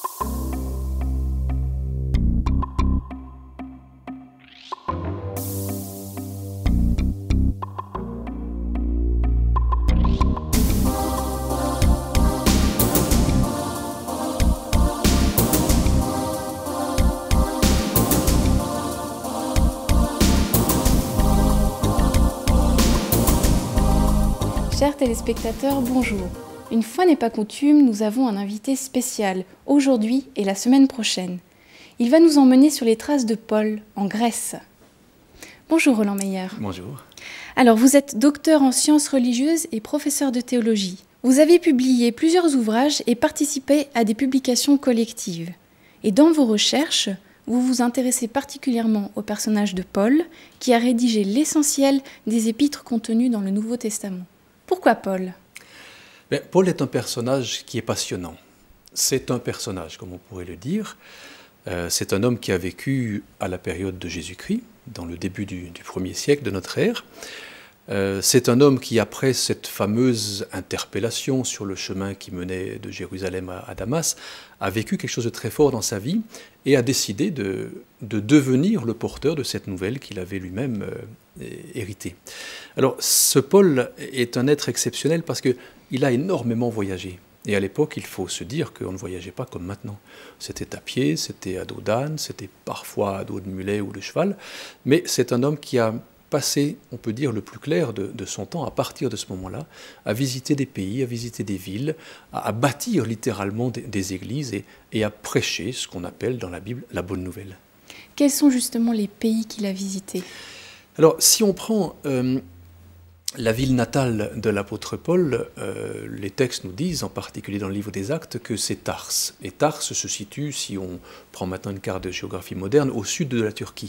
Chers téléspectateurs, bonjour. Une fois n'est pas coutume, nous avons un invité spécial, aujourd'hui et la semaine prochaine. Il va nous emmener sur les traces de Paul, en Grèce. Bonjour Roland Meyer. Bonjour. Alors, vous êtes docteur en sciences religieuses et professeur de théologie. Vous avez publié plusieurs ouvrages et participé à des publications collectives. Et dans vos recherches, vous vous intéressez particulièrement au personnage de Paul, qui a rédigé l'essentiel des épîtres contenues dans le Nouveau Testament. Pourquoi Paul ? Paul est un personnage qui est passionnant. C'est un personnage, comme on pourrait le dire. C'est un homme qui a vécu à la période de Jésus-Christ, dans le début du 1er siècle de notre ère. C'est un homme qui, après cette fameuse interpellation sur le chemin qui menait de Jérusalem à Damas, a vécu quelque chose de très fort dans sa vie et a décidé de devenir le porteur de cette nouvelle qu'il avait lui-même héritée. Alors, ce Paul est un être exceptionnel parce qu'il a énormément voyagé. Et à l'époque, il faut se dire qu'on ne voyageait pas comme maintenant. C'était à pied, c'était à dos d'âne, c'était parfois à dos de mulet ou de cheval. Mais c'est un homme qui a passé, on peut dire, le plus clair de son temps, à partir de ce moment-là, à visiter des pays, à visiter des villes, à bâtir littéralement des églises et à prêcher ce qu'on appelle dans la Bible la bonne nouvelle. Quels sont justement les pays qu'il a visités ? Alors, si on prend la ville natale de l'apôtre Paul, les textes nous disent, en particulier dans le livre des Actes, que c'est Tars. Et Tars se situe, si on prend maintenant une carte de géographie moderne, au sud de la Turquie.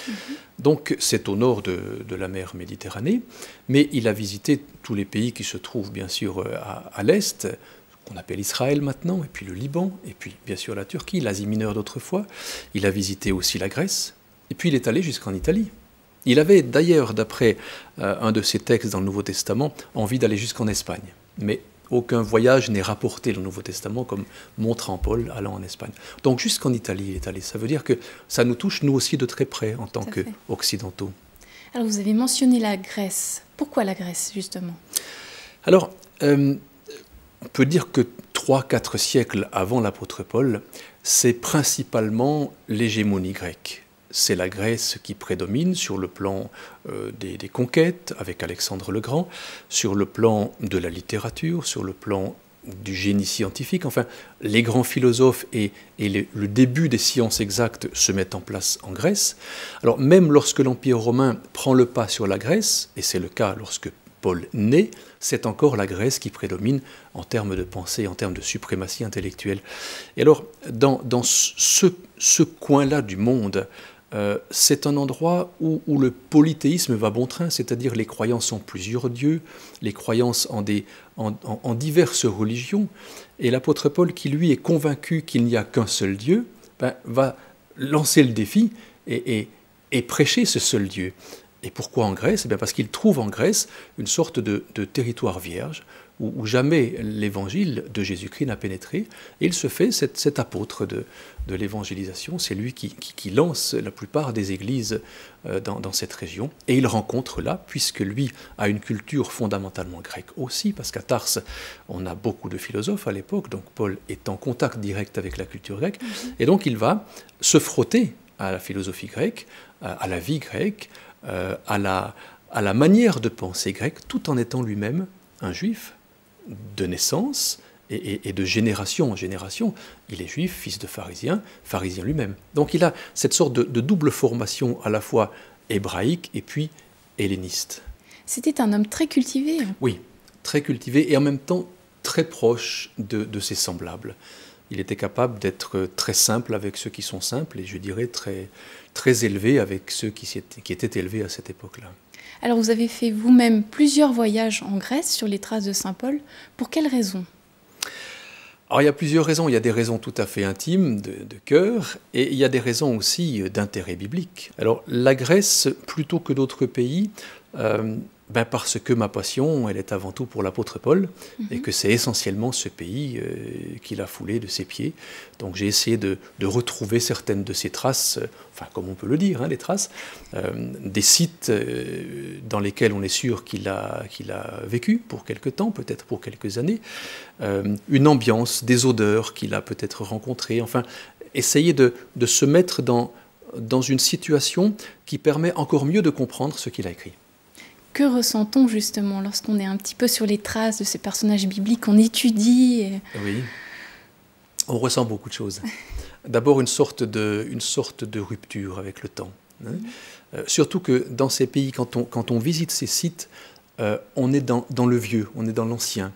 Donc c'est au nord de la mer Méditerranée, mais il a visité tous les pays qui se trouvent bien sûr à l'est, qu'on appelle Israël maintenant, et puis le Liban, et puis bien sûr la Turquie, l'Asie mineure d'autrefois. Il a visité aussi la Grèce, et puis il est allé jusqu'en Italie. Il avait d'ailleurs, d'après un de ses textes dans le Nouveau Testament, envie d'aller jusqu'en Espagne, mais aucun voyage n'est rapporté dans le Nouveau Testament comme montrant Paul allant en Espagne. Donc jusqu'en Italie, il est allé. Ça veut dire que ça nous touche, nous aussi, de très près en tant qu'occidentaux. Alors vous avez mentionné la Grèce. Pourquoi la Grèce, justement ? Alors, on peut dire que 3-4 siècles avant l'apôtre Paul, c'est principalement l'hégémonie grecque. C'est la Grèce qui prédomine sur le plan des conquêtes avec Alexandre le Grand, sur le plan de la littérature, sur le plan du génie scientifique. Enfin, les grands philosophes et le début des sciences exactes se mettent en place en Grèce. Alors même lorsque l'Empire romain prend le pas sur la Grèce, et c'est le cas lorsque Paul naît, c'est encore la Grèce qui prédomine en termes de pensée, en termes de suprématie intellectuelle. Et alors, dans ce coin-là du monde, c'est un endroit où le polythéisme va bon train, c'est-à-dire les croyances en plusieurs dieux, les croyances en diverses religions. Et l'apôtre Paul, qui lui est convaincu qu'il n'y a qu'un seul Dieu, va lancer le défi et prêcher ce seul Dieu. Et pourquoi en Grèce ? Parce qu'il trouve en Grèce une sorte de territoire vierge où jamais l'évangile de Jésus-Christ n'a pénétré. Et il se fait cet apôtre de l'évangélisation. C'est lui qui lance la plupart des églises dans cette région. Et il rencontre là, puisque lui a une culture fondamentalement grecque aussi, parce qu'à Tars, on a beaucoup de philosophes à l'époque, donc Paul est en contact direct avec la culture grecque. Et donc il va se frotter à la philosophie grecque, à la vie grecque, à la manière de penser grecque, tout en étant lui-même un juif de naissance et de génération en génération. Il est juif, fils de pharisien lui-même. Donc il a cette sorte de double formation à la fois hébraïque et puis helléniste. C'était un homme très cultivé. Oui, très cultivé et en même temps très proche de ses semblables. Il était capable d'être très simple avec ceux qui sont simples et je dirais très élevé avec ceux qui étaient élevés à cette époque-là. Alors vous avez fait vous-même plusieurs voyages en Grèce sur les traces de Saint Paul. Pour quelles raisons ? Alors il y a plusieurs raisons. Il y a des raisons tout à fait intimes, de cœur, et il y a des raisons aussi d'intérêt biblique. Alors la Grèce, plutôt que d'autres pays, Ben parce que ma passion, elle est avant tout pour l'apôtre Paul, et que c'est essentiellement ce pays qu'il a foulé de ses pieds. Donc j'ai essayé de retrouver certaines de ces traces, enfin comme on peut le dire, hein, les traces, des sites dans lesquels on est sûr qu'il a vécu pour quelque temps, peut-être pour quelques années, une ambiance, des odeurs qu'il a peut-être rencontrées, enfin essayer de se mettre dans une situation qui permet encore mieux de comprendre ce qu'il a écrit. Que ressent-on justement lorsqu'on est un petit peu sur les traces de ces personnages bibliques qu'on étudie Oui, on ressent beaucoup de choses. D'abord une sorte de rupture avec le temps. Hein. Surtout que dans ces pays, quand on visite ces sites, on est dans le vieux, on est dans l'ancien.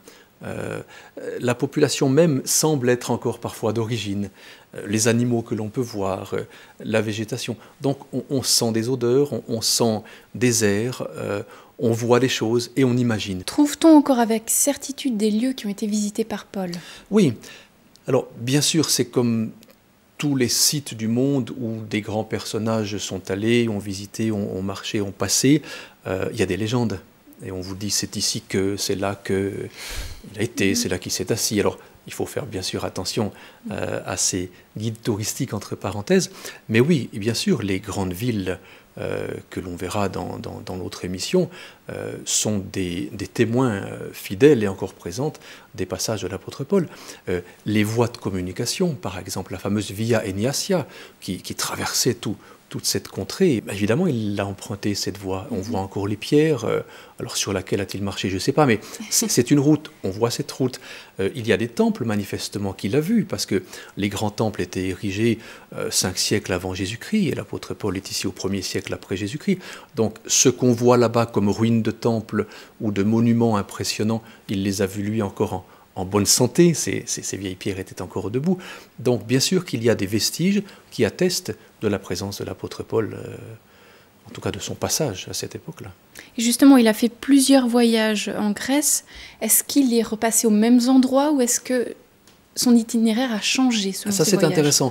La population même semble être encore parfois d'origine. Les animaux que l'on peut voir, la végétation. Donc on sent des odeurs, on sent des airs, on voit des choses et on imagine. Trouve-t-on encore avec certitude des lieux qui ont été visités par Paul? Oui. Alors bien sûr, c'est comme tous les sites du monde où des grands personnages sont allés, ont visité, ont marché, ont passé. Il y a des légendes. Et on vous dit, c'est ici que c'est là qu'il a été, c'est là qu'il s'est assis. Alors, il faut faire bien sûr attention à ces guides touristiques, entre parenthèses. Mais oui, bien sûr, les grandes villes que l'on verra dans l'autre émission sont des témoins fidèles et encore présentes des passages de l'apôtre Paul. Les voies de communication, par exemple, la fameuse Via Egnatia, qui traversait toute cette contrée, évidemment, il a emprunté cette voie. On voit encore les pierres. Alors, sur laquelle a-t-il marché? Je ne sais pas, mais c'est une route. On voit cette route. Il y a des temples, manifestement, qu'il a vus, parce que les grands temples étaient érigés 5 siècles avant Jésus-Christ, et l'apôtre Paul est ici au 1er siècle après Jésus-Christ. Donc, ce qu'on voit là-bas comme ruines de temples ou de monuments impressionnants, il les a vus, lui, encore en bonne santé, ces vieilles pierres étaient encore debout. Donc bien sûr qu'il y a des vestiges qui attestent de la présence de l'apôtre Paul, en tout cas de son passage à cette époque-là. Et justement, il a fait plusieurs voyages en Grèce. Est-ce qu'il est repassé aux mêmes endroits ou est-ce que son itinéraire a changé selon ses voyages? Ça c'est intéressant.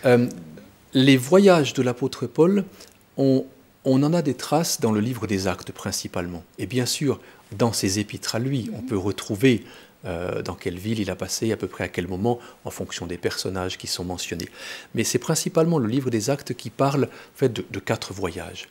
Les voyages de l'apôtre Paul, on en a des traces dans le livre des Actes principalement. Et bien sûr, dans ses épîtres à lui, on peut retrouver dans quelle ville il a passé, à peu près à quel moment, en fonction des personnages qui sont mentionnés. Mais c'est principalement le livre des Actes qui parle en fait, de 4 voyages.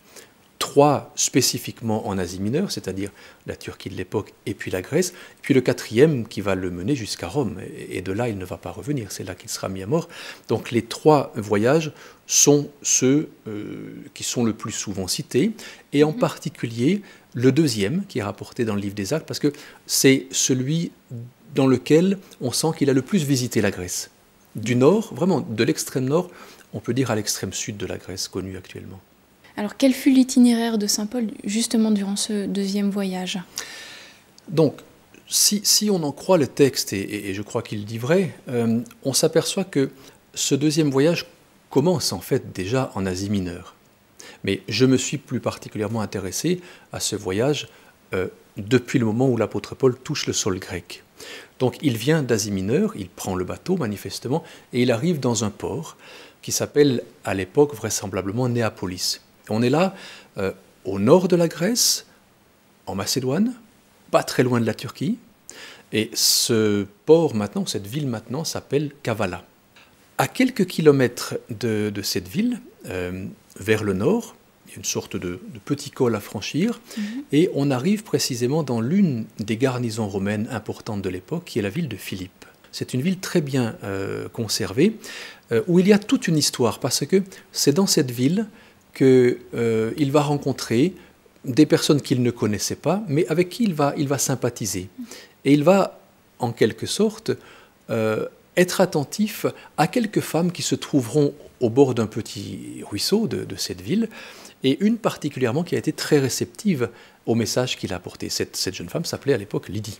3 spécifiquement en Asie mineure, c'est-à-dire la Turquie de l'époque et puis la Grèce, puis le 4e qui va le mener jusqu'à Rome. Et de là, il ne va pas revenir, c'est là qu'il sera mis à mort. Donc les 3 voyages sont ceux qui sont le plus souvent cités, et en particulier le 2e qui est rapporté dans le livre des Actes, parce que c'est celui dans lequel on sent qu'il a le plus visité la Grèce. Du nord, vraiment de l'extrême nord, on peut dire à l'extrême sud de la Grèce, connue actuellement. Alors quel fut l'itinéraire de saint Paul justement durant ce 2e voyage? Donc, si on en croit le texte, et je crois qu'il dit vrai, on s'aperçoit que ce 2e voyage commence en fait déjà en Asie mineure. Mais je me suis plus particulièrement intéressé à ce voyage depuis le moment où l'apôtre Paul touche le sol grec. Donc il vient d'Asie mineure, il prend le bateau manifestement, et il arrive dans un port qui s'appelle à l'époque vraisemblablement Néapolis. On est là au nord de la Grèce, en Macédoine, pas très loin de la Turquie, et ce port maintenant, cette ville maintenant s'appelle Kavala. À quelques kilomètres de cette ville, vers le nord, il y a une sorte de petit col à franchir, et on arrive précisément dans l'une des garnisons romaines importantes de l'époque, qui est la ville de Philippe. C'est une ville très bien conservée, où il y a toute une histoire, parce que c'est dans cette ville qu'il va rencontrer des personnes qu'il ne connaissait pas, mais avec qui il va sympathiser. Et il va, en quelque sorte, être attentif à quelques femmes qui se trouveront au bord d'un petit ruisseau de cette ville, et une particulièrement qui a été très réceptive au message qu'il a apporté. Cette jeune femme s'appelait à l'époque Lydie.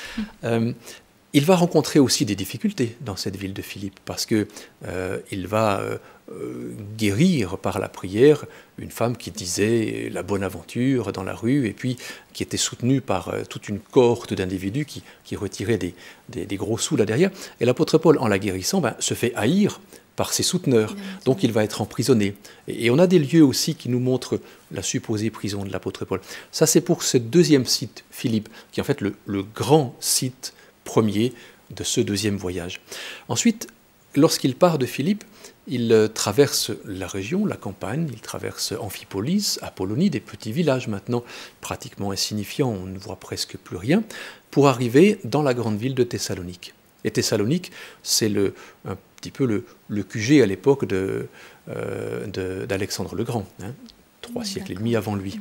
Il va rencontrer aussi des difficultés dans cette ville de Philippe, parce que il va guérir par la prière une femme qui disait la bonne aventure dans la rue, et puis qui était soutenue par toute une cohorte d'individus qui retiraient des gros sous là derrière. Et l'apôtre Paul, en la guérissant, se fait haïr par ses souteneurs. Donc il va être emprisonné. Et on a des lieux aussi qui nous montrent la supposée prison de l'apôtre Paul. Ça, c'est pour ce deuxième site, Philippe, qui est en fait le grand site premier de ce deuxième voyage. Ensuite, lorsqu'il part de Philippe, il traverse la région, la campagne, il traverse Amphipolis, Apollonie, des petits villages maintenant pratiquement insignifiants, on ne voit presque plus rien, pour arriver dans la grande ville de Thessalonique. Et Thessalonique, c'est un petit peu le QG à l'époque d'Alexandre le Grand, 3 siècles et demi avant lui.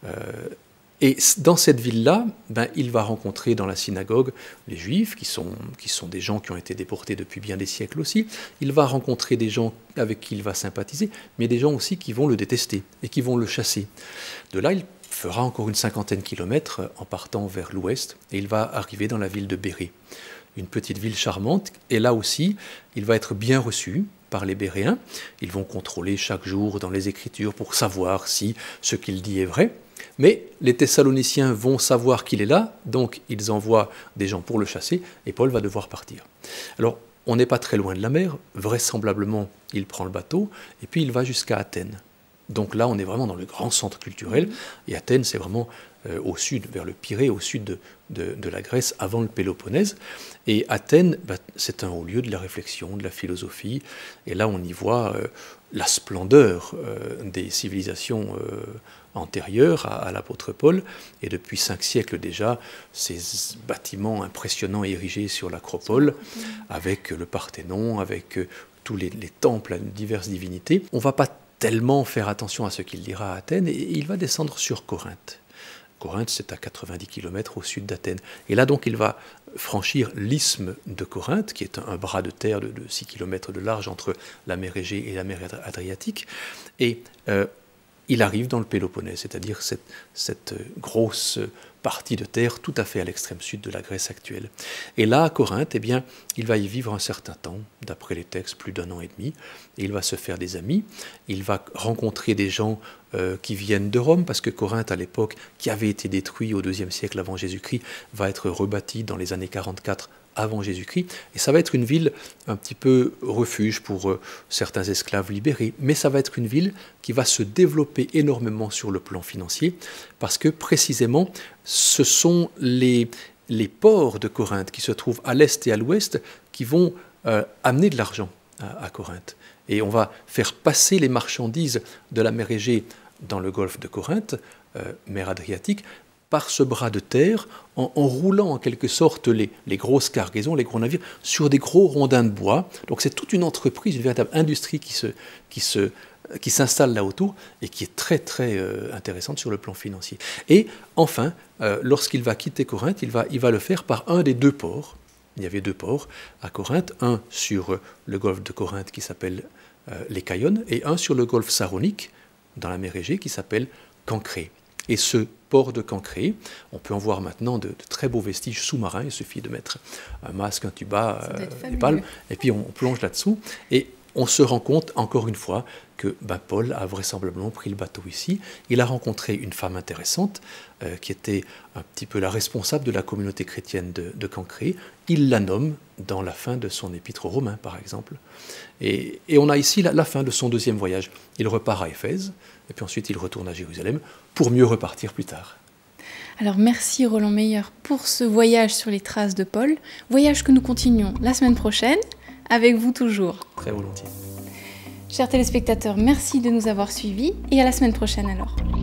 Et dans cette ville-là, il va rencontrer dans la synagogue les Juifs, qui sont des gens qui ont été déportés depuis bien des siècles aussi. Il va rencontrer des gens avec qui il va sympathiser, mais des gens aussi qui vont le détester et qui vont le chasser. De là, il fera encore une 50aine de kilomètres en partant vers l'ouest, et il va arriver dans la ville de Bérée, une petite ville charmante. Et là aussi, il va être bien reçu par les Béréens. Ils vont contrôler chaque jour dans les Écritures pour savoir si ce qu'il dit est vrai. Mais les Thessaloniciens vont savoir qu'il est là, donc ils envoient des gens pour le chasser, et Paul va devoir partir. Alors, on n'est pas très loin de la mer, vraisemblablement, il prend le bateau, et puis il va jusqu'à Athènes. Donc là, on est vraiment dans le grand centre culturel, et Athènes, c'est vraiment au sud, vers le Pirée, au sud de la Grèce, avant le Péloponnèse. Et Athènes, c'est un haut lieu de la réflexion, de la philosophie, et là, on y voit la splendeur des civilisations antérieures à l'apôtre Paul, et depuis 5 siècles déjà, ces bâtiments impressionnants érigés sur l'acropole, avec le Parthénon, avec tous les temples à diverses divinités. On ne va pas tellement faire attention à ce qu'il dira à Athènes, et il va descendre sur Corinthe. Corinthe, c'est à 90 km au sud d'Athènes. Et là, donc, il va franchir l'isthme de Corinthe, qui est un bras de terre de 6 km de large entre la mer Égée et la mer Adriatique. Et il arrive dans le Péloponnèse, c'est-à-dire cette grosse partie de terre tout à fait à l'extrême sud de la Grèce actuelle. Et là, à Corinthe, eh bien, il va y vivre un certain temps, d'après les textes, plus d'1 an et demi, et il va se faire des amis, il va rencontrer des gens qui viennent de Rome, parce que Corinthe, à l'époque, qui avait été détruit au IIe siècle avant Jésus-Christ, va être rebâti dans les années 44 avant Jésus-Christ, et ça va être une ville un petit peu refuge pour certains esclaves libérés, mais ça va être une ville qui va se développer énormément sur le plan financier, parce que précisément, ce sont les ports de Corinthe qui se trouvent à l'est et à l'ouest qui vont amener de l'argent à Corinthe. Et on va faire passer les marchandises de la mer Égée dans le golfe de Corinthe, mer Adriatique, par ce bras de terre, en roulant en quelque sorte les grosses cargaisons, les gros navires, sur des gros rondins de bois. Donc c'est toute une entreprise, une véritable industrie qui s'installe là autour et qui est très très intéressante sur le plan financier. Et enfin, lorsqu'il va quitter Corinthe, il va le faire par un des 2 ports. Il y avait 2 ports à Corinthe, un sur le golfe de Corinthe qui s'appelle les Caïones, et un sur le golfe Saronique, dans la mer Égée, qui s'appelle Cancrée. Et ce port de Cancrée, on peut en voir maintenant de très beaux vestiges sous-marins. Il suffit de mettre un masque, un tuba, des palmes, et puis on plonge là-dessous. Et on se rend compte, encore une fois, que Paul a vraisemblablement pris le bateau ici. Il a rencontré une femme intéressante, qui était un petit peu la responsable de la communauté chrétienne de Cancrée. Il la nomme dans la fin de son épître aux Romains, par exemple. Et on a ici la fin de son 2e voyage. Il repart à Éphèse, et puis ensuite il retourne à Jérusalem, pour mieux repartir plus tard. Alors merci Roland Meyer pour ce voyage sur les traces de Paul, voyage que nous continuons la semaine prochaine, avec vous toujours. Très volontiers. Chers téléspectateurs, merci de nous avoir suivis, et à la semaine prochaine alors.